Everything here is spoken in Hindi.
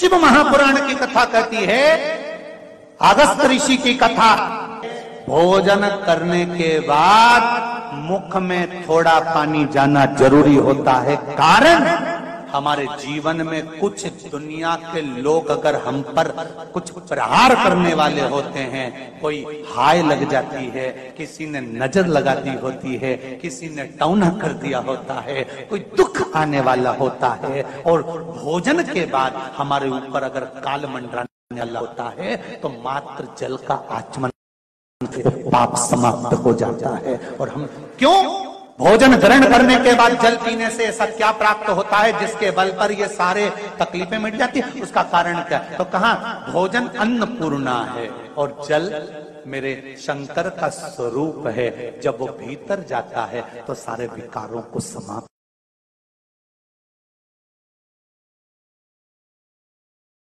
शिव महापुराण की कथा कहती है, अगस्त्य ऋषि की कथा, भोजन करने के बाद मुख में थोड़ा पानी जाना जरूरी होता है। कारण हमारे जीवन में कुछ दुनिया के लोग अगर हम पर कुछ प्रहार करने वाले होते हैं, कोई हाय लग जाती है, किसी ने नजर लगा दी होती है, किसी ने टौना कर दिया होता है, कोई दुख आने वाला होता है, और भोजन के बाद हमारे ऊपर अगर काल मंडराने वाला होता है, तो मात्र जल का आचमन पाप समाप्त हो जाता है। और हम क्यों भोजन ग्रहण करने के बाद जल पीने से ऐसा क्या प्राप्त होता है जिसके बल पर ये सारे तकलीफें मिट जाती है? उसका कारण क्या? तो कहा भोजन अन्नपूर्णा है और जल मेरे शंकर का स्वरूप है। जब वो भीतर जाता है तो सारे विकारों को समाप्त